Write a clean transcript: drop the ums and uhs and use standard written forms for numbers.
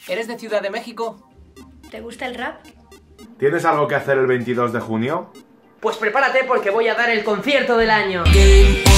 ¿Eres de Ciudad de México? ¿Te gusta el rap? ¿Tienes algo que hacer el 22 de junio? Pues prepárate porque voy a dar el concierto del año.